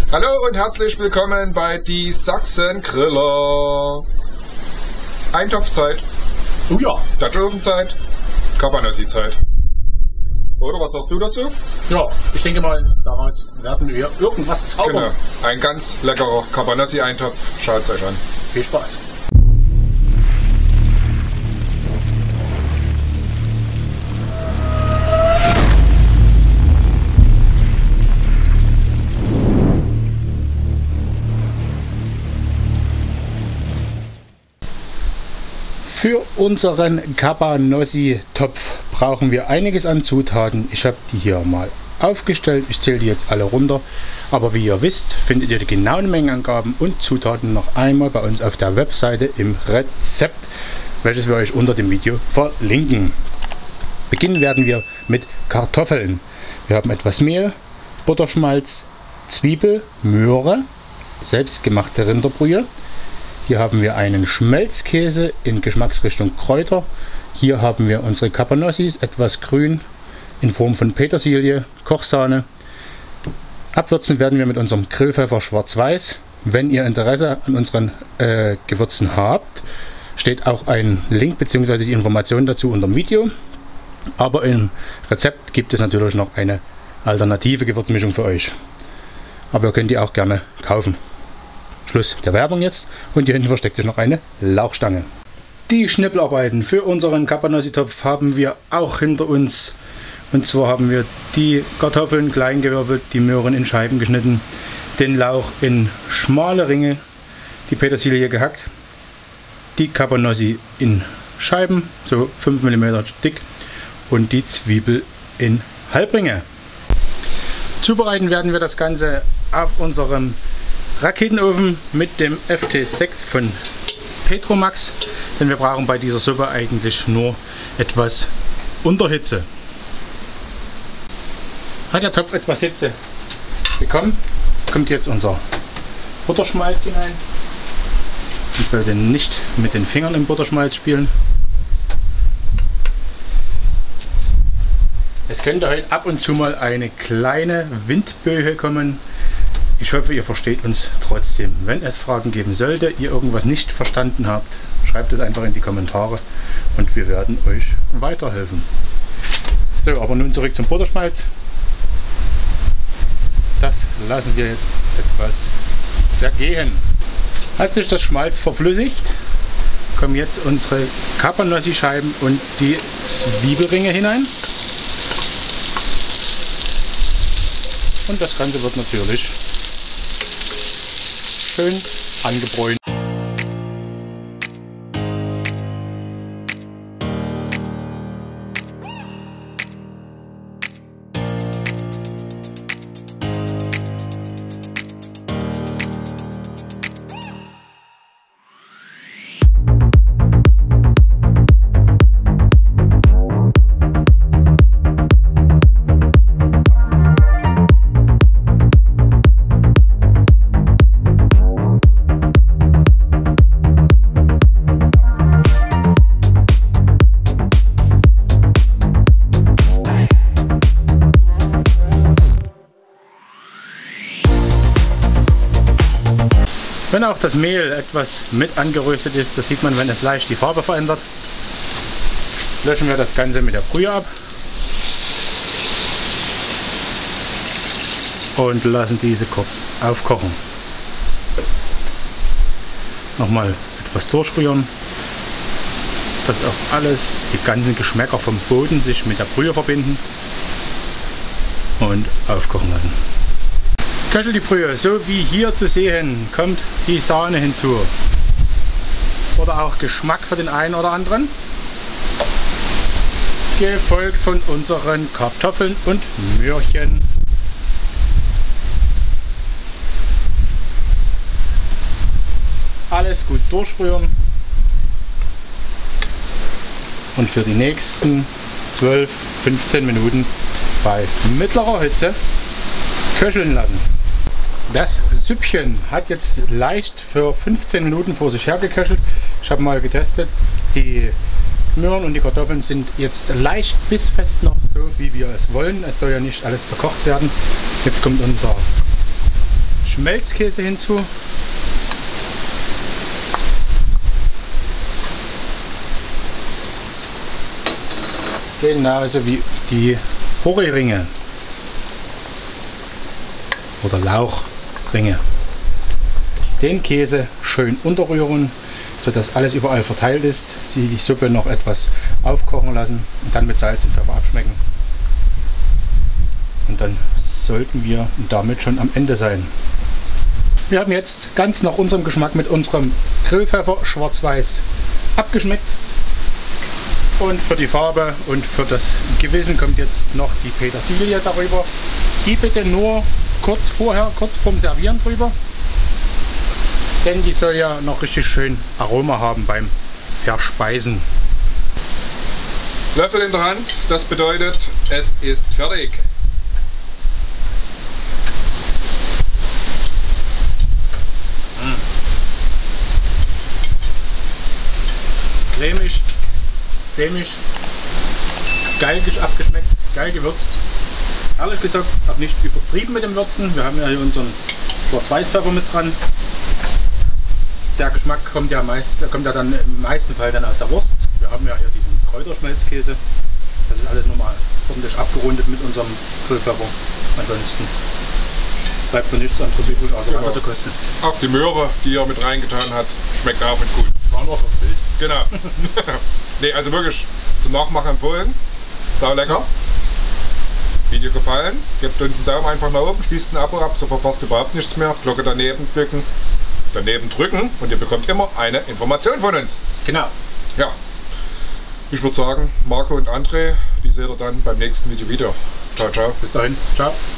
Hallo und herzlich willkommen bei die Sachsen-Griller. Eintopfzeit. Oh ja. Dutch-Ofen-Zeit. Cabanossi-Zeit. Oder was sagst du dazu? Ja, ich denke mal, daraus werden wir irgendwas zaubern. Genau. Ein ganz leckerer Cabanossi-Eintopf. Schaut es euch an. Viel Spaß. Für unseren Cabanossi-Topf brauchen wir einiges an Zutaten. Ich habe die hier mal aufgestellt. Ich zähle die jetzt alle runter. Aber wie ihr wisst, findet ihr die genauen Mengenangaben und Zutaten noch einmal bei uns auf der Webseite im Rezept, welches wir euch unter dem Video verlinken. Beginnen werden wir mit Kartoffeln. Wir haben etwas Mehl, Butterschmalz, Zwiebel, Möhre, selbstgemachte Rinderbrühe. Hier haben wir einen Schmelzkäse in Geschmacksrichtung Kräuter. Hier haben wir unsere Cabanossis, etwas grün in Form von Petersilie, Kochsahne. Abwürzen werden wir mit unserem Grillpfeffer schwarz-weiß. Wenn ihr Interesse an unseren Gewürzen habt, steht auch ein Link bzw. die Informationen dazu unter dem Video. Aber im Rezept gibt es natürlich noch eine alternative Gewürzmischung für euch. Aber ihr könnt die auch gerne kaufen. Schluss der Werbung jetzt, und hier hinten versteckt sich noch eine Lauchstange. Die Schnippelarbeiten für unseren Cabanossi-Topf haben wir auch hinter uns. Und zwar haben wir die Kartoffeln klein gewürfelt, die Möhren in Scheiben geschnitten, den Lauch in schmale Ringe, die Petersilie gehackt, die Cabanossi in Scheiben, so 5 mm dick, und die Zwiebel in Halbringe. Zubereiten werden wir das Ganze auf unserem Raketenofen mit dem FT6 von Petromax, denn wir brauchen bei dieser Suppe eigentlich nur etwas Unterhitze. Hat der Topf etwas Hitze bekommen, kommt jetzt unser Butterschmalz hinein. Ich sollte nicht mit den Fingern im Butterschmalz spielen. Es könnte heute ab und zu mal eine kleine Windböe kommen. Ich hoffe, ihr versteht uns trotzdem. Wenn es Fragen geben sollte, ihr irgendwas nicht verstanden habt, schreibt es einfach in die Kommentare und wir werden euch weiterhelfen. So, aber nun zurück zum Butterschmalz. Das lassen wir jetzt etwas zergehen. Hat sich das Schmalz verflüssigt, kommen jetzt unsere Cabanossi-Scheiben und die Zwiebelringe hinein. Und das Ganze wird natürlich schön angebräunt. Wenn auch das Mehl etwas mit angeröstet ist, das sieht man, wenn es leicht die Farbe verändert, löschen wir das Ganze mit der Brühe ab und lassen diese kurz aufkochen. Nochmal etwas durchrühren, dass auch alles, die ganzen Geschmäcker vom Boden sich mit der Brühe verbinden, und aufkochen lassen. Köchelt die Brühe, so wie hier zu sehen, kommt die Sahne hinzu. Oder auch Geschmack für den einen oder anderen. Gefolgt von unseren Kartoffeln und Möhrchen. Alles gut durchrühren. Und für die nächsten 12-15 Minuten bei mittlerer Hitze köcheln lassen. Das Süppchen hat jetzt leicht für 15 Minuten vor sich her geköchelt. Ich habe mal getestet. Die Möhren und die Kartoffeln sind jetzt leicht bissfest noch, so wie wir es wollen. Es soll ja nicht alles zerkocht werden. Jetzt kommt unser Schmelzkäse hinzu. Genauso wie die Porree-Ringe oder Lauchringe. Den Käse schön unterrühren, sodass alles überall verteilt ist. Sie die Suppe noch etwas aufkochen lassen und dann mit Salz und Pfeffer abschmecken. Und dann sollten wir damit schon am Ende sein. Wir haben jetzt ganz nach unserem Geschmack mit unserem Grillpfeffer schwarz-weiß abgeschmeckt. Und für die Farbe und für das Gewissen kommt jetzt noch die Petersilie darüber. Die bitte nur kurz vorher, kurz vorm Servieren drüber. Denn die soll ja noch richtig schön Aroma haben beim Verspeisen. Löffel in der Hand, das bedeutet, es ist fertig. Cremig, sämig, geil abgeschmeckt, geil gewürzt. Ehrlich gesagt auch nicht übertrieben mit dem Würzen. Wir haben ja hier unseren Schwarz-Weiß-Pfeffer mit dran. Der Geschmack kommt ja dann im meisten Fall dann aus der Wurst. Wir haben ja hier diesen Kräuterschmelzkäse. Das ist alles nochmal ordentlich abgerundet mit unserem Grillpfeffer. Ansonsten bleibt mir nichts anderes übrig, außer weiter zu kosten. Auch die Möhre, die er mit reingetan hat, schmeckt auch mit gut. War nur fürs Bild. Genau. Nee, also wirklich zum Nachmachen empfohlen. Sau lecker. Video gefallen. Gebt uns einen Daumen einfach nach oben, schließt ein Abo ab, so verpasst überhaupt nichts mehr. Glocke daneben drücken und ihr bekommt immer eine Information von uns. Genau. Ja. Ich würde sagen, Marco und André, die seht ihr dann beim nächsten Video wieder. Ciao, ciao. Bis dahin. Ciao.